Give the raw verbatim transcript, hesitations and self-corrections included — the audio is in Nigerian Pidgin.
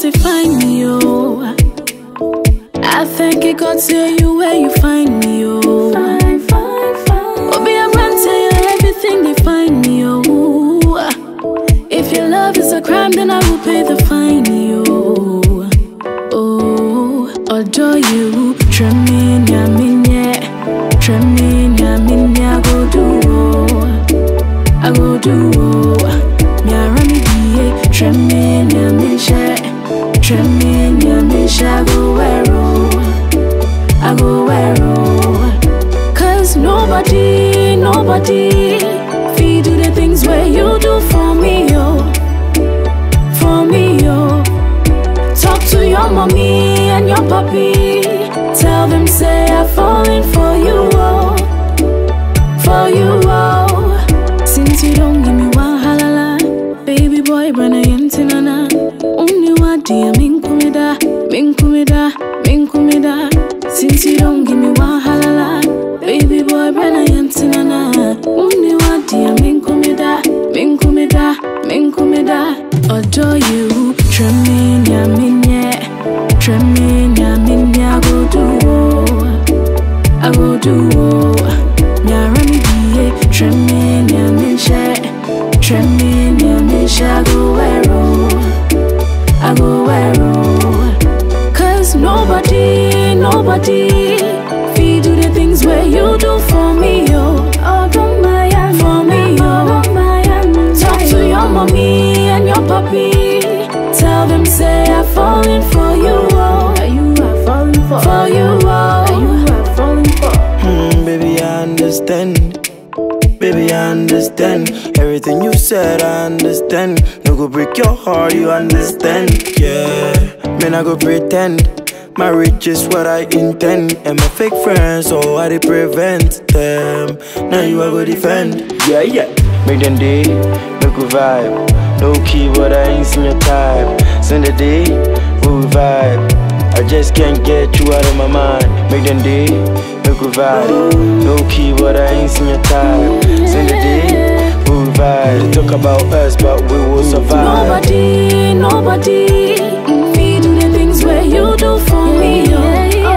just to find me, oh. I thank it God say you where you find me, oh. Fine, fine, fine. Oh, be a brand, tell you everything they find me, oh. If your love is a crime, then I will pay the fine, oh. Oh, adore you, tremin ya minye, tremin ya minye, I go do, oh. I go do, oh. Mi arami diye, tremin ya minche, tremin ya minche, I go where, oh. I go where, oh. Cause nobody, nobody feed do the things where you do for me, oh. For me, oh. Talk to your mommy and your papi. Tell them say I'm falling for you, oh. For you, oh. Since you don't give me one halala, baby boy, brana yentinana. Only one dear minkumida, minkumida, minkumida. Since you don't give me one halala, baby boy, brana yentinana. Only one dear minkumida, minkumida, minkumida. Adore you, tremin ya minye, tremin ya minye, I go do, oh. I go do, oh. Mi arami diye, tremin ya minche, tremin ya minche, I go where, oh. I go where, oh. Cause nobody, nobody feed do the things where you do for me, oh. Oh, don't mind for me, oh. Talk to your mommy and your papi. Tell them say I'm falling for you, oh. You are falling for, for you, oh. You are falling for. Hmm, baby, I understand. Baby, I understand. Everything you said, I understand. No go break your heart, you understand. Yeah, man, I go pretend. Marriage is what I intend. And my fake friends, so I they prevent them. Now you are go defend. Yeah, yeah. Make them day, make a vibe. No keyboard, I ain't seen your type. Send the day, we vibe. I just can't get you out of my mind. Make them day, make a vibe. No keyboard, I ain't seen your type. Send the day, we vibe. They talk about us, but we will survive. Nobody, nobody feed do the things where you do for me, oh.